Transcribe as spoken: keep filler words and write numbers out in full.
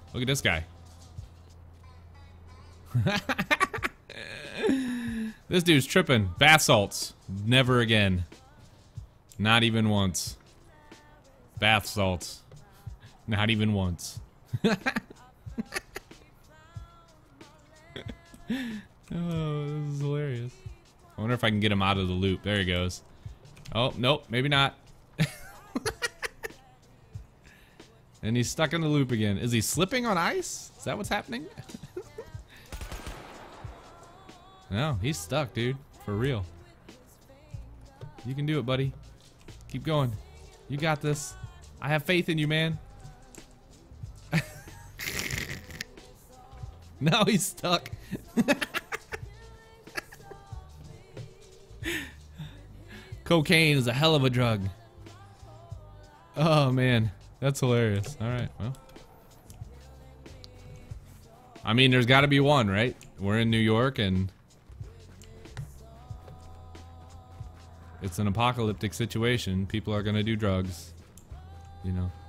Look at this guy. This dude's tripping. Bath salts. Never again. Not even once. Bath salts. Not even once. Oh, this is hilarious. I wonder if I can get him out of the loop. There he goes. Oh, nope, maybe not. And he's stuck in the loop again. Is he slipping on ice? Is that what's happening? No, he's stuck, dude. For real. You can do it, buddy. Keep going. You got this. I have faith in you, man. No, he's stuck. Cocaine is a hell of a drug. Oh, man. That's hilarious. All right, well. I mean, there's got to be one, right? We're in New York, and it's an apocalyptic situation. People are going to do drugs, you know.